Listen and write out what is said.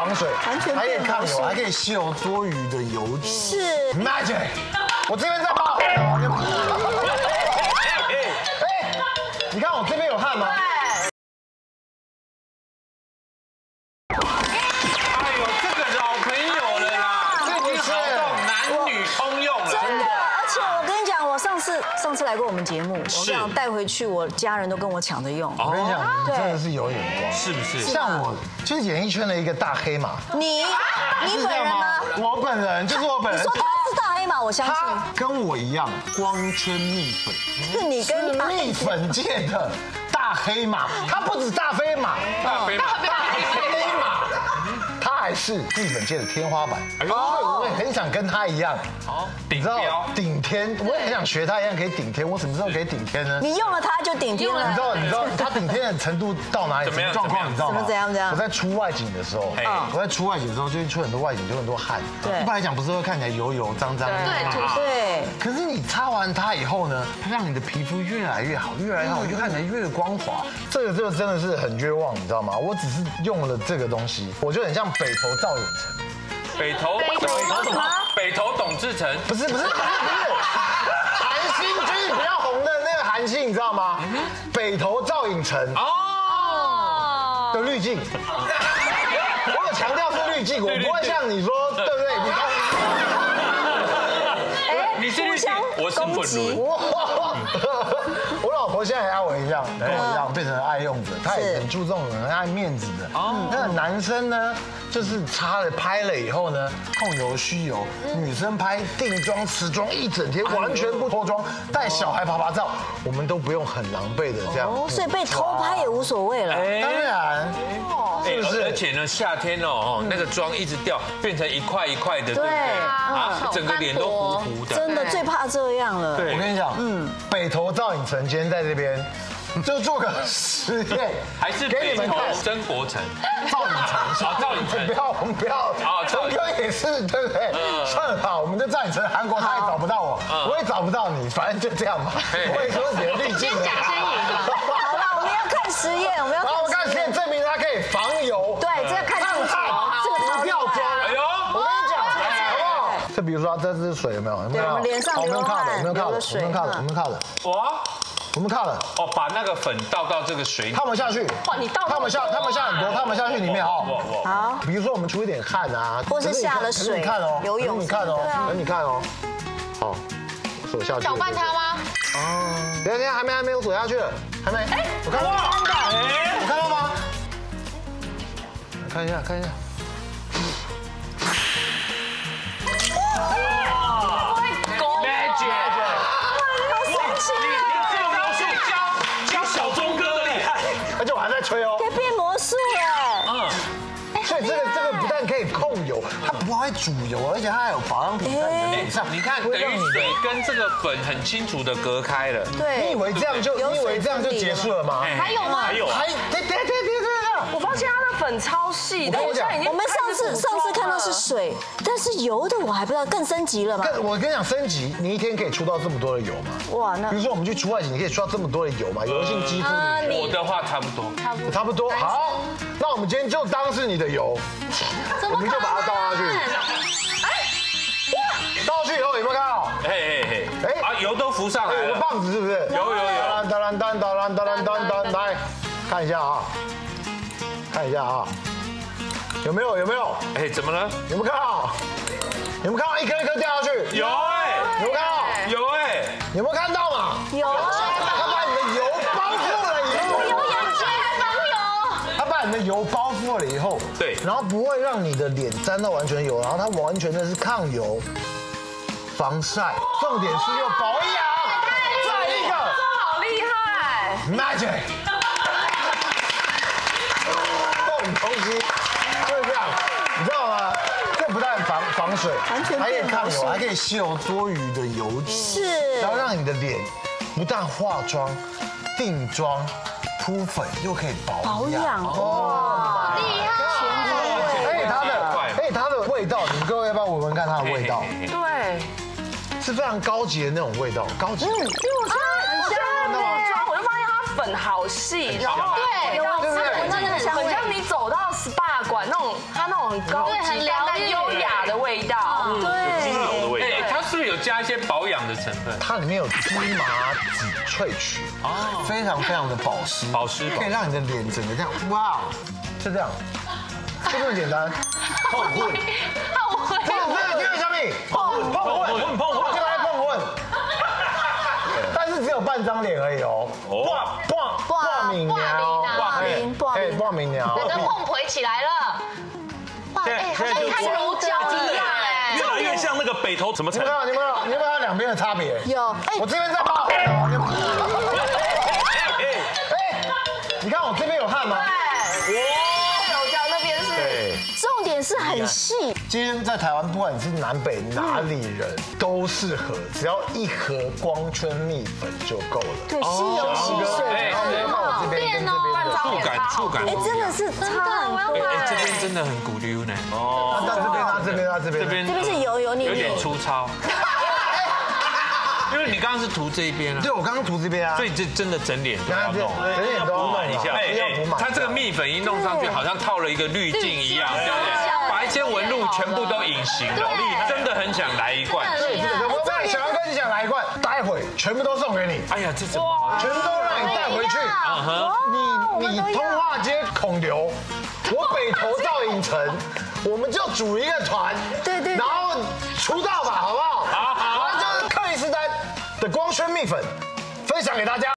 防水， 完全还可以变魔术抗油，还可以吸油多余的油脂。 是 Magic， 我这边在冒汗哦。你看我这边有汗吗？ 哎呦，这个老朋友了啦，这已经好到男女通用了。 真的，而且我跟你讲，我上次来过我们节目，我跟你讲带回去，我家人都跟我抢着用。 我跟你讲，你真的是有眼光， 是不是？ 像我就是演艺圈的一个大黑马。 你本人吗？ 我本人就是我本人。 你说他是大黑马，我相信。 他跟我一样，光圈蜜粉， 是你跟是蜜粉界的大黑马。他不止大黑马， 大黑马， 他还是蜜粉界的天花板。所以我也很想跟他一样， 顶你知道标顶天，我也很想学他一样可以顶天。我什么时候可以顶天呢？ 你用了它就顶天了。 你知道他顶天的程度到哪里？ 怎么样状况你知道吗？ 怎样？ 我在出外景的时候，就会出很多外景，就很多汗。 对， 一般来讲不是会看起来油油脏脏的吗？ 对。 可是你擦完它以后呢，它让你的皮肤越来越好，越来越好，就看起来越光滑。这个真的是很冤枉，你知道吗？我只是用了这个东西，我就很像北投赵寅成。 北投什么？北投董志成？ 不是，韩星就是比较红的那个韩星，你知道吗？北投赵寅成的滤镜。我有强调是滤镜，我不会像你说，对不对？ 你是滤镜，我是粉轮。 我老婆现在也爱我一样，跟我一样变成爱用者，她也很注重人，很爱面子的。那男生呢，就是擦了拍了以后呢，控油虚油；女生拍定妆、持妆一整天，完全不脱妆，带小孩拍照，我们都不用很狼狈的这样。 所以被偷拍也无所谓了。 当然，是不是？ 而且呢，夏天那个妆一直掉，变成一块一块的，对不对？整个脸都糊糊的。 真的最怕这样了。 我跟你讲，北投赵寅成今天在这边，就做个实验， 还是给你们看。 曾国成、 赵寅成， 赵寅成， 我们不要，陈哥也是，对不对？算了吧，我们就赵寅成，韩国他也找不到我，我也找不到你，反正就这样吧。我也说你的滤镜。 先讲先赢。 好了，我们要看实验，我们要看实验证明它可以防油。 对，这个看清楚，这个不掉妆。 哎呦， 我跟你讲，好不好？这比如说这支水有没有？ 对，我们脸上流汗， 我们看了。 哇！ 我们看了把那个粉倒到这个水里， 他们下去， 哇，你倒他们下很多，他们下去里面好， 比如说我们出一点汗啊， 或是下了水， 你看哦， 游泳， 你看哦，好，手下去， 搅拌它吗？ 等一下，还没，我手下去了，还没，我看到吗？我看到吗？看一下。而且我还在吹哦， 可以变魔术了。 所以这个不但可以控油，它不会煮油，而且它还有保养品在你的脸上。 你看，等于水跟这个粉很清楚的隔开了。 对， 你以为这样就结束了吗？ 还有吗？ 还有， 对， 我发现它的粉超细的， 我们上次看到是水，但是油的我还不知道更升级了吗？ 我跟你讲，升级，你一天可以出到这么多的油吗？ 哇，那比如说我们去出外景，你可以出到这么多的油吗？油性肌肤， 我的话差不多。 好，那我们今天就当是你的油，我们就把它倒下去。倒下去以后有没有看到？ 油都浮上来了。 有个棒子是不是？ 有。 来看一下啊，有没有？ 怎么了？ 有没有看到？有没有看到一颗一颗掉下去？ 有有没有看到？ 有有没有看到嘛？ 有啊。 他把你的油包覆了以后， 我有眼睛还防油。 他把你的油包覆了以后， 对， 然后不会让你的脸沾到完全油，然后它完全的是抗油、防晒，重点是又保养。再一个， 好厉害 ，Magic， 这种东西就是这样，你知道吗？这不但防水，还可以抗油，还可以吸油多余的油脂， 是， 然后让你的脸不但化妆、定妆、铺粉，又可以保养。 哇， 厉害！ 它的味道，你们各位要不要闻闻看它的味道？ 对， 是非常高级的那种味道，高级。 因为我现在很香的妆，我就发现它粉好细，然后对，有对闻到那个香味， 很像你走到 SPA 馆那种，它那种很高级、很淡淡优雅的味道。 对， 精油的味道。 它是不是有加一些保养的成分？ 它里面有芝麻籽萃取，非常非常的保湿，可以让你的脸整个这样，哇，就这样，就这么简单。 碰混， 这个小米碰混，就来碰混。但是只有半张脸而已哦。挂敏鸟，挂敏鸟， 整个碰回起来了。哇，哎，好像看柔焦一样哎， 越来越像那个北投什么城？ 你有没有看到两边的差别？ 有， 我这边在冒汗你看我这边有汗吗？ 柔焦那边是。 重点是很细。 今天在台湾，不管你是南北哪里人，都适合，只要1盒光圈蜜粉就够了。 对，吸油吸水， 然后你看我这边跟这边的触感， 哎，真的是差很多。 哎，这边真的很鼓溜呢。 哦，这边这边是油腻， 有点粗糙。因为你刚刚是涂这一边啊， 对，我刚刚涂这边啊， 所以这真的整脸都要弄， 整脸都要补满一下。 要补满。 它这个蜜粉一弄上去，好像套了一个滤镜一样，对不对？把一些纹路全部都隐形了，真的很想来一罐。 对，小杨哥，你想来一罐，待会全部都送给你。 哎呀，这怎么？ 全部都让你带回去。你通化街孔刘，我北投造影城，我们就组一个团， 对， 然后出道吧，好不好？ 好。 就是克里斯丹的光圈蜜粉，分享给大家。